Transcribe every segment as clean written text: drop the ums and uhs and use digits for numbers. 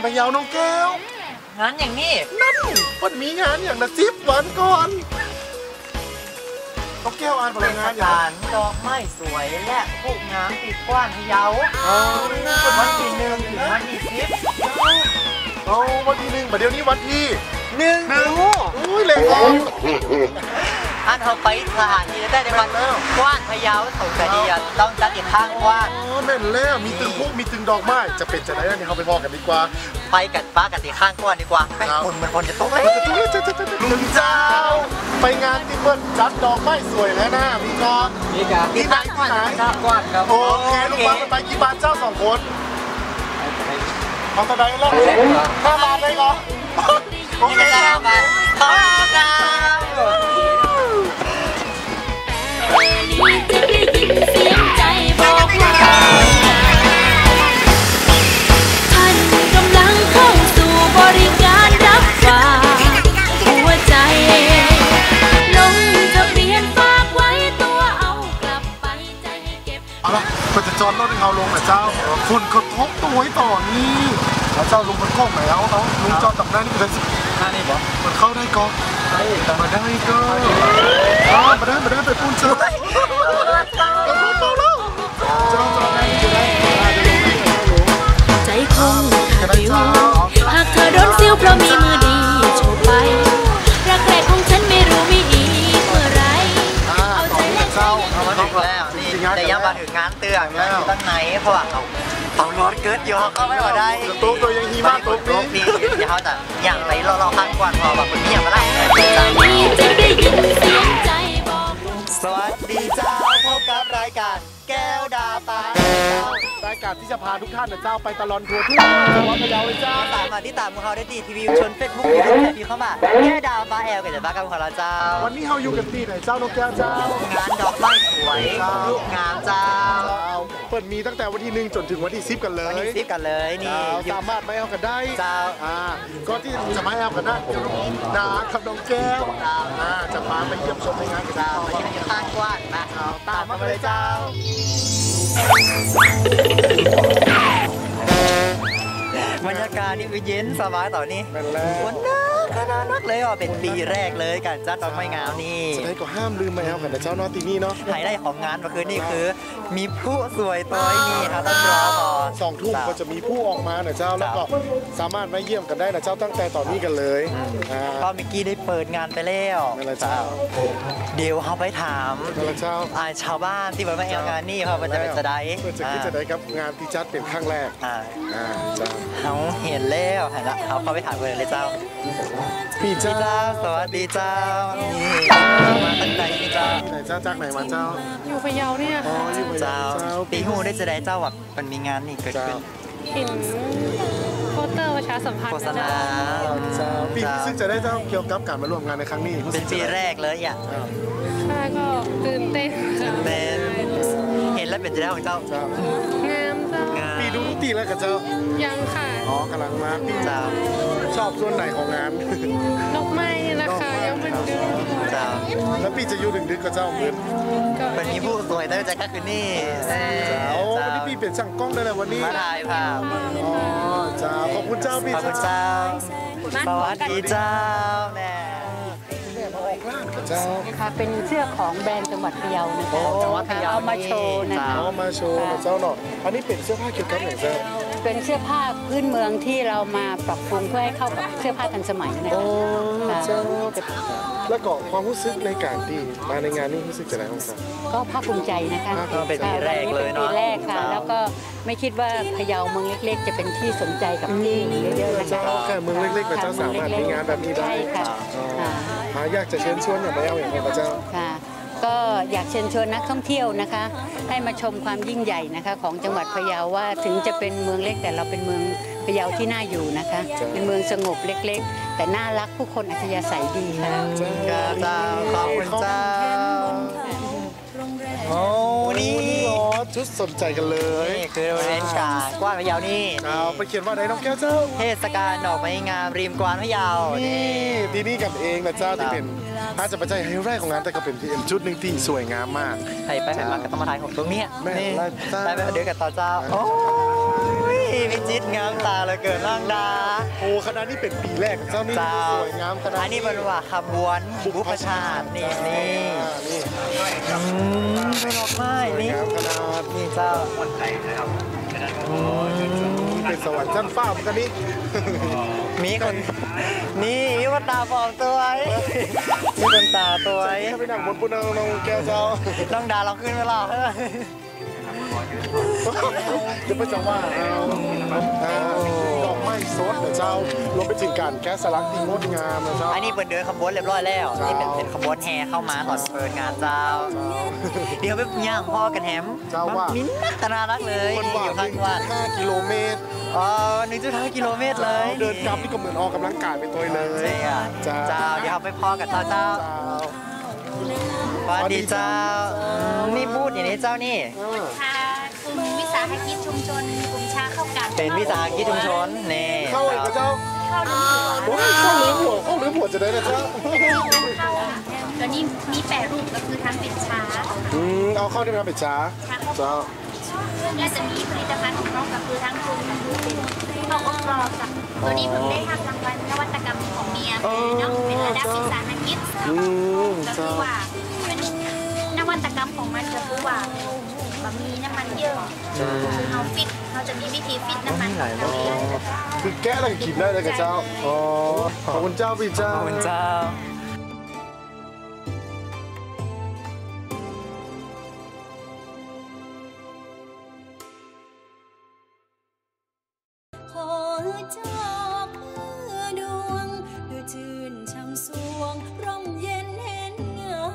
พะเยาน้องแก้วงานอย่างนี้นั่นมันมีงานอย่างนะจิ๊บวันก่อนน้องแก้วอ่านผลงานอย่างดอกไม้สวยและพวกงามติดกว้านพะเยาวันที่1 ถึงวันที่10 เอาวันที่1เดี๋ยวนี้วันที่ 1 อุ้ยเลยอันเขาไปสถานที่ได้ในวันกว้านพะเยาถูกกระเดียต้องจัดอีกข้างกว้านแม่นแล้วมีตึงพวกมีตึงดอกไม้จะเป็นจะได้เนี่ยเขาไปพอกันดีกว่าไปกันป้ากันตีข้างกว้านดีกว่าไปคนมันคนจะต้องเลยลุงเจ้าไปงานที่เปิ้ลจัดดอกไม้สวยแล้วนะมีกองที่ไหนที่ไหนกว้านครับโอเคลูกบอลไปกี่บาทเจ้า2 คนเอาตะไดแล้ว5 บาทเลยเหรอโอเคครับขอบคุณครับจะได้ยินเสียงใจบอกว่าท่านกำลังเข้าสู่บริการรับฝากหัวใจลงทะเบียนฝากไว้ตัวเอากลับไปใจให้เก็บเอาล่ะก็จะจอดรถให้เขาลงนะเจ้าฝุ่นกระทบตัวไว้ต่อนี่แล้วเจ้าลุงมันโค้งไหนเอาเนาะลุงจอดตับหน้านี่ก็ได้สินี่บอกมันเข้าได้ก็มาได้ก็มาได้ไปปุ้นเจอใจคงขาดดิวหากเธอโดนซิ้วเพราะมีมือดีโชว์ไปรักแรกของฉันไม่รู้มีอีกเมื่อไรเอาใจแลกใจเอามาถึงแล้วนี่แต่ยังมาถึงงานเตือนนะอยู่ตั้งไหนเพราะว่าเขารถเกิดอยู่เขาไม่มาได้ตัวยังฮีมาตัวนี้เดี๋ยวเขาจะอย่างไรเราข้างกวนพอแบบคนนี้อย่างมาละจะได้ยินเสียงใจบอกสวัสดีเจ้าพบกับรายการแก้วดาปารายการที่จะพาทุกท่านเจ้าไปตลอดทัวร์ทั่วจังหวัดพะเยาเลยเจ้าสามารถที่ตามของเราได้ที่ทีวีชนเฟซบุ๊กยูทูบแถบเข้ามาแก้วดาปาแอลกับเจ้าบ้ากับของเราเจ้าวันนี้เราอยู่กันที่ไหนเจ้านกแก้วเจ้างานดอกไม้สวยลูกงามเจ้าเปิดมีตั้งแต่วันที่1 จนถึงวันที่10 กันเลยวันที่10 กันเลยนี่สามารถไปเอากันได้เจ้าก็ที่จะมาเอากันได้เดี๋ยวนากับน้องแก้วจะพาไปเยี่ยมชมในงานกันเจ้าไปที่ข้างกว้านนะตามมาเลยเจ้าบรรยากาศนี่คือเย็นสบายต่อนี้วันนักเลยอ่ะเป็นปีแรกเลยการจัดดอกไม้งามนี่จะได้ก็ห้ามลืมมาเอากันนะเจ้าเนาะที่นี่เนาะไฮไลท์ของงานเมื่อคืนนี่คือมีผู้สวยตัวนี่ครับต้องรอก่อน 2 ทุ่มก็จะมีผู้ออกมานะเจ้าแล้วก็สามารถมาเยี่ยมกันได้นะเจ้าตั้งแต่ตอนนี้กันเลยก็เมื่อกี้ได้เปิดงานไปแล้วเดี๋ยวเขาไปถามชาวบ้านที่มาแอลงานนี่เขาจะเป็นจะได้จะได้ครับงานที่จัดเป็นครั้งแรกเขาเห็นแล้วเขาเข้าไปถามเลยเจ้าพี่เจ้าสวัสดีเจ้านี่มาตั้งใจนี่เจ้าจากไหนมาเจ้าอยู่พะเยาเนี่ยเจ้าปีหูได้จะได้เจ้าแบบมันมีงานนี่เกิดขึ้นเห็นโปสเตอร์ประชาสัมพันธ์โฆษณาปีซึ่งจะได้เจ้าเกี่ยวกับการมาร่วมงานในครั้งนี้เป็นปีแรกเลยอ่ะใช่ก็ตื่นเต้นเห็นแล้วเป็นจะได้ของเจ้างามเจ้าปีดูทุกปีแล้วกับเจ้ายังค่ะกำลังมาปีเจ้าชอบส่วนไหนของงานดอกไม้นี่แหละค่ะยังเป็นดึกเจ้าแล้วปีจะอยู่ดึกกับเจ้าเหมือนเป็นมีผู้สวยตั้งใจก็คือนี่วันนี้ปีเปลี่ยนช่างกล้องได้เลยวันนี้มาถ่ายภาพเจ้าขอบคุณเจ้าพี่ขอบคุณเจ้าสวัสดีเจ้าแน่ค่ะเป็นเสื้อของแบรนด์จังหวัดพะเยานะคะเอามาโชว์นะคะเอามาโชว์เจ้าหน่อยอันนี้เป็นเสื้อผ้าเกี่ยวกับไหนเจ้าเป็นเสื้อผ้าพื้นเมืองที่เรามาปรับปรุงเพื่อให้เข้ากับเสื้อผ้าทันสมัยนะคะเจ้าแล้วก็ความรู้สึกในการที่มาในงานนี้รู้สึกจะได้บ้างครับก็ภาคภูมิใจนะคะเป็นปีแรกเลยเนาะปีแรกค่ะแล้วก็ไม่คิดว่าพะเยาเมืองเล็กๆจะเป็นที่สนใจกับที่เยอะๆนะคะแค่เมืองเล็กๆแต่เจ้าสามารถมีงานแบบนี้ได้ค่ะอยากจะเชิญชวนอย่างไรเอาอย่างไรพระเจ้าค่ะก็อยากเชิญชวนนักท่องเที่ยวนะคะให้มาชมความยิ่งใหญ่นะคะของจังหวัดพะเยาว่าถึงจะเป็นเมืองเล็กแต่เราเป็นเมืองพะเยาที่น่าอยู่นะคะเป็นเมืองสงบเล็กๆแต่น่ารักผู้คนอัธยาศัยดีค่ะเจ้าขอบคุณเจ้าโอ้นี่ชุดสนใจกันเลยนี่คือเรนกากว้านพะเยานี่ไปเขียนว่าไหนน้องแก้วเจ้าเทศกาลดอกไม้งามริมกวานพะเยานี่ที่นี่กันเองนะเจ้าที่เป็นอาจจะปัจจัยไฮไลท์ของงานแต่ก็เป็นชุดหนึ่งที่สวยงามมากใครไปเห็นมาก็ต้องมาถ่ายของตรงนี้นี่ไปเดี๋ยวกันต่อเจ้าโอ้ยพิจิตรงามตาเหลือเกินน้องดาโอ้คณะนี้เป็นปีแรกของเจ้านี่เจ้าสวยงามคณะอันนี้เป็นว่าขบวนบุพชาตินี่นี่นี่เป็นดอกไม้นี่งามคณะนี่เจ้าเป็นสวรรค์ชั้นฟ้าเหมือนกันนี่มีคนนี่มีคนตาปลอมตัวไอ้มีคนตาตัวไอ้ไปนั่งบนปุนน้องแก้วเจ้าน้องดาเราขึ้นเวลาเดี๋ยวไปจะว่าดอกไม้สดนะเจ้ารวมไปถึงการแกะสลักที่งดงามนะเจ้าอันนี้เป็นเดินขบวนเรียบร้อยแล้วนี่เป็นขบวนแห่เข้ามาตอนเปิดงานเจ้า เดี๋ยวไปย่างพ่อกันแฮมเจ้าว่ามิ้นน่ารักเลยคนนี่ว่าอยู่ข้างวัด 1.5 กิโลเมตรอ๋อ1.5 กิโลเมตรเลยเดินกลับนี่ก็เหมือนออกกำลังกายไปตัวเลยใช่อ่ะเจ้าเดี๋ยวเราไปพ่อกันเจ้าเจ้าสวัสดีเจ้านี่พูดอย่างนี้เจ้านี่ค่ะกลุ่มวิสาหกิจชุมชนกลุ่มชาเข้ากาเป็นวิสาหกิจชุมชนนี่เข้าเลยกับเจ้าเข้าลืมโอ้ยเข้าลืมหัวจะได้นะเจ้าเข้าตัวนี้มีแปรรูปก็คือทั้งเป็นชาเอาเข้าได้ไหมครับเป็ดช้าเจ้าและจะมีผลิตภัณฑ์ของเราก็คือทั้งกลุ่มเป็นข้าวอบกรอบกับตัวนี้เพิ่งได้รับรางวัลนวัตกรรมของเมียเนาะเป็นระดับวิสาหกิจก็คือว่าเป็นนวัตกรรมของมันก็คือว่าบะมีน้ำมันเยอะคือเราฟิตเราจะมีวิธีฟิตน้ำมันของเราเองคือแกะอะไรกินได้เลยกับเจ้าอ๋อขอบคุณเจ้าพี่เจ้าขอบคุณเจ้าขอจอกมือดวงดูชื่นช่ำสวงร่มเย็นเห็นเงา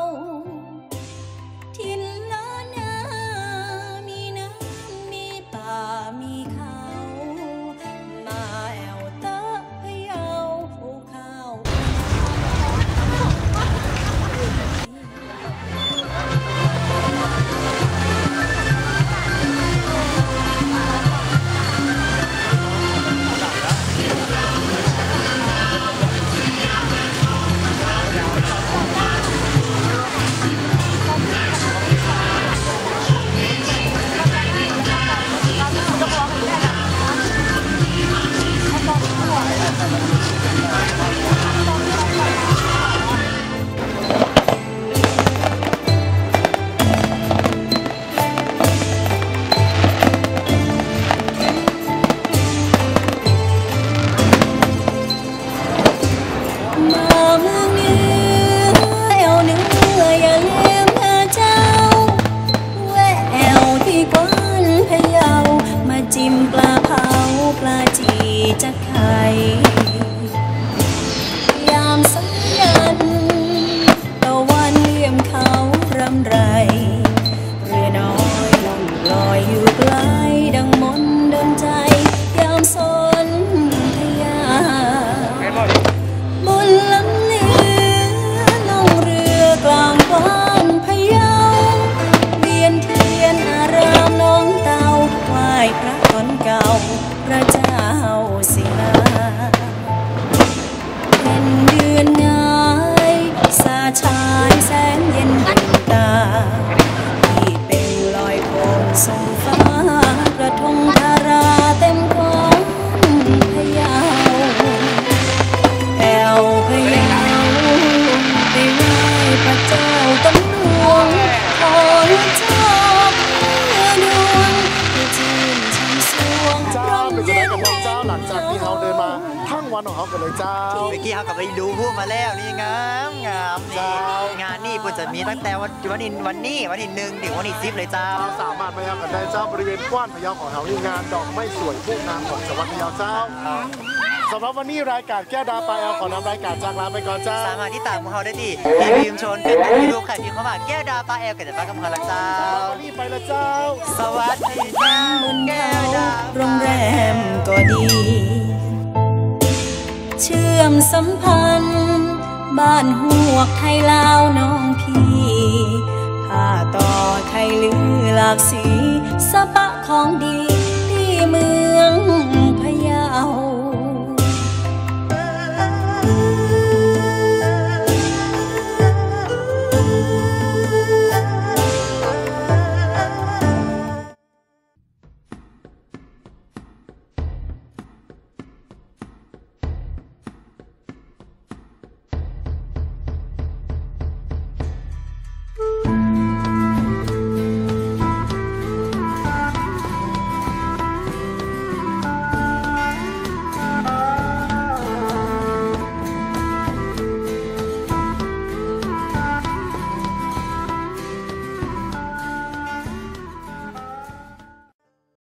ทินล้านนามีน้ำมีป่ามีเขามาแอวเตะพะเยาภูเขา มาเมืองเหนือแอวเหนืออย่าลืมนะเจ้าแวะแอวที่กว้านพะเยามาจิ้มปลาเผาปลาจีจะไข่ยามสัญญาณตะวันเลี่ยมเขารำไรเรือน้อยล่องลอยอยู่ไกลดังมนต์ดนใจยามสนธยา บนลำเนื้อล่องเรือกลางกว้านพะเยาเวียนเทียนอารามน้องเตาไหว้พระตนเก่าพระเจ้าศิลาเป็นเดือนงายสาชายแสนเย็นดวงตาที่เป็นลอยโคมส่งฟ้ากระทงธาราเต็มกว้านพะเยาแอวพะเยาไปไหว้พระเจ้าต้นหลวงขอจอกมือดวงให้ชื่นช่ำสวงเจ้าเป็นจะได้กับน้องเจ้าหลังจากที่เขาเดินมาทั้งวันของเขากันเลยเจ้าเมื่อกี้เขากลับไปดูพูดมาแล้วนี่งามงามนี่เจ้างานนี่ปุ่นจะมีตั้งแต่วันที่1ถึงวันที่1ถึง10เลยเจ้าเราสามารถมายังกันได้เจ้าบริเวณกว้านพะเยาของเรานี่งานดอกไม้สวยพวกนางของจังหวัดพะเยาเจ้าสำหรับวันนี้รายการแก้วดาวปลาแอลขอนำรายการจากลาไปก่อนเจ้าสามารถที่ตามพวกเขาได้ที่ทีวีมชนเป็นยูทูบใครพิมพ์เข้ามาแก้วดาปลาแอลกับจะปลากำพังละเจ้าวันนี้ไปละเจ้าสวัสดีเจ้าบนแก้เขาวดาโรงแรมก็ดี เชื่อมสัมพันธ์บ้านหวกไทยลาวน้องพี่ผ้าต่อไทยลือหลากสีสะปะของดี